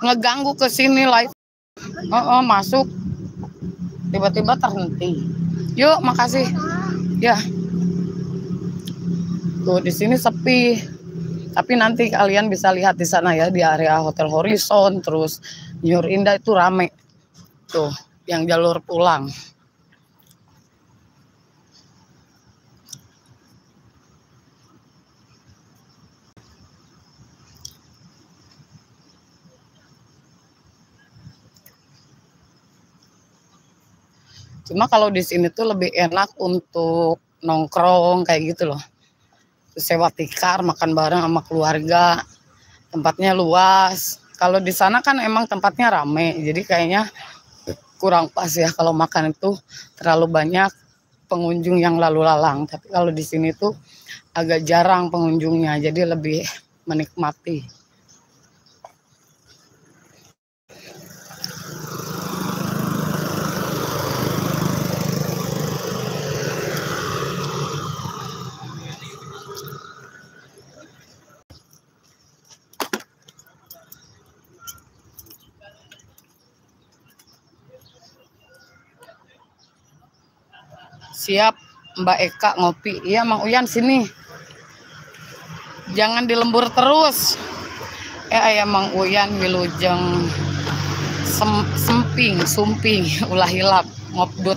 ngeganggu ke sini live. Masuk tiba-tiba terhenti. Yuk, makasih. Ya. Tuh di sini sepi. Tapi nanti kalian bisa lihat di sana ya, di area Hotel Horizon, terus Nyur Indah itu rame. Tuh, yang jalur pulang. Cuma kalau di sini tuh lebih enak untuk nongkrong kayak gitu loh. Sewa tikar, makan bareng sama keluarga, tempatnya luas. Kalau di sana kan emang tempatnya rame, jadi kayaknya kurang pas ya kalau makan itu terlalu banyak pengunjung yang lalu lalang. Tapi kalau di sini tuh agak jarang pengunjungnya, jadi lebih menikmati. Siap Mbak Eka ngopi. Iya Mang Uyan sini. Jangan dilembur terus. Ayam Mang Uyan wilujeng sumping ulah hilap ngopdut.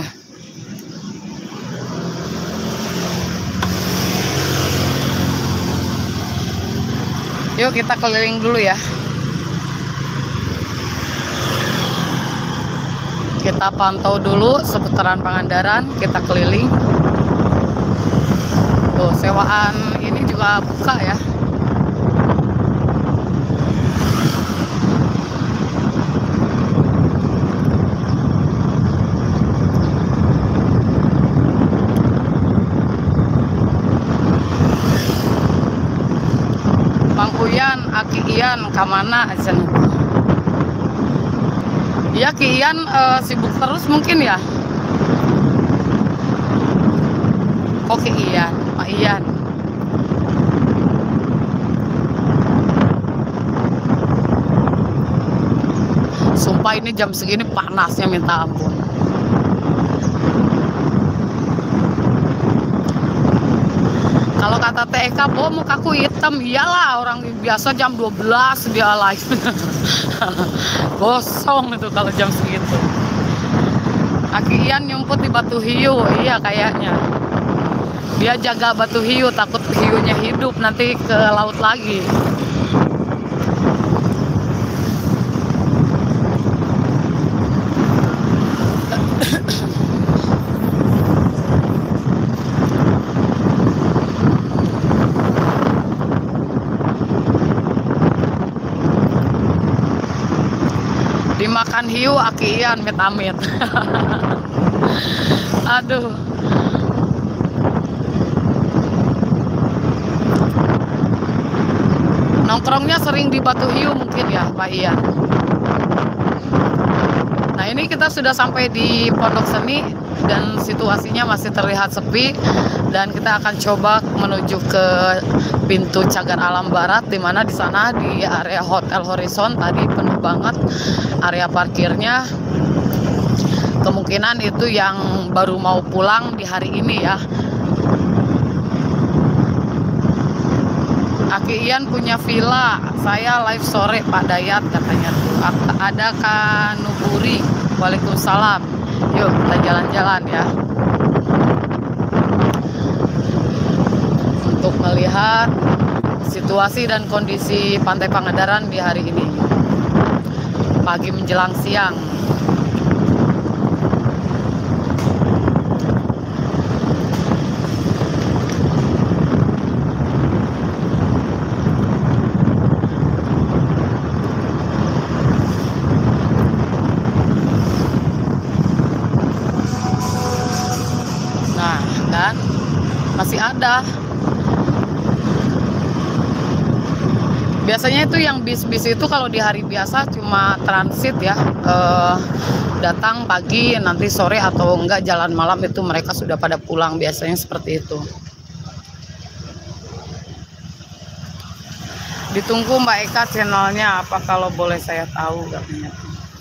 Yuk kita keliling dulu ya. Kita pantau dulu seputaran Pangandaran, kita keliling. Tuh, sewaan ini juga buka ya. Bang Uyan, Aki Ian, kamana aja. Ya Ki Ian sibuk terus mungkin ya. Kok Ki Ian, Pak Ian. Sumpah ini jam segini panasnya minta ampun. Kalau kata TK, mukaku hitam. Iyalah, orang biasa jam 12 dia live. Gosong itu kalau jam segitu. Aki Ian nyumput di Batu Hiu. Iya kayaknya. Dia jaga Batu Hiu, takut hiunya hidup nanti ke laut lagi. Dimakan hiu Aki Ian amit-amit. Aduh. Nongkrongnya sering di Batu Hiu mungkin ya Pak Ian. Nah ini kita sudah sampai di Pondok Seni dan situasinya masih terlihat sepi. Dan kita akan coba menuju ke pintu Cagar Alam Barat, di mana di sana di area Hotel Horizon tadi penuh banget area parkirnya. Kemungkinan itu yang baru mau pulang di hari ini ya. Aki Ian punya villa, saya live sore Pak Dayat katanya tuh. Ada Kanuburi. Waalaikumsalam. Yuk kita jalan-jalan ya. Untuk melihat situasi dan kondisi Pantai Pangandaran di hari ini. Pagi menjelang siang. Nah, kan masih ada. Biasanya itu yang bis-bis itu kalau di hari biasa cuma transit ya, datang pagi nanti sore atau enggak jalan malam itu mereka sudah pada pulang, biasanya seperti itu. Ditunggu Mbak Eka channelnya apa kalau boleh saya tahu katanya.